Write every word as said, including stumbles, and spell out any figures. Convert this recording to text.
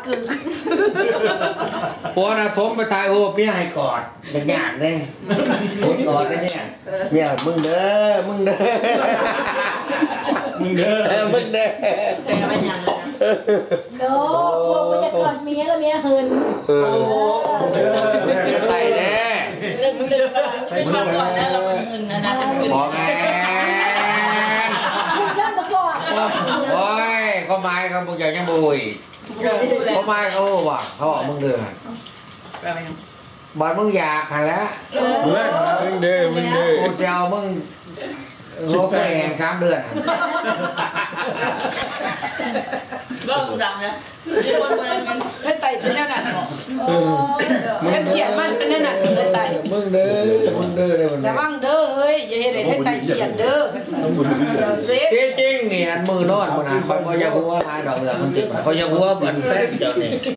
กึ่งพวกนะทมไปทายโอ้เมียให้กอดเป็นหยาดเลยกอดได้เนี่ยเมียมึงเด้อมึงเด้อมึงเด้อมึงเด้อแต่มันยังเลยนะโน้พวกมันจะกอดเมียแล้วเมียเฮินโอ้ใส่แน่มึงเดินเป็นมาก่อนแล้วเราเงินนะนะพอแม่คุณเล่นมาก่อนโอ้ยเขาไม้เขาบุกอย่างยังบุยเขาไม้เขาบอกเขาบอกมึงเดือดบอลมึงอยากหันแล้วมึงเด้อมึงเด้อกูจะเอามึงโลกแห่งสามเดือนก็ดังนะที่คนมันเล่นไต่เป็นแน่นอนเล่นเขียนมันเป็นแน่นอนเล่นไต่มึงเด้อมึงเด้อเลยมันแต่ว่างเด้อเฮ้ยอย่าเห็นเล่นไต่เขียนเด้อจริงๆเนี่ยมือนอนมันอ่ะคอยพอยาหัวลายดอกเหลืองมันติดคอยาหัวเหมือนเส้นเจ้านี่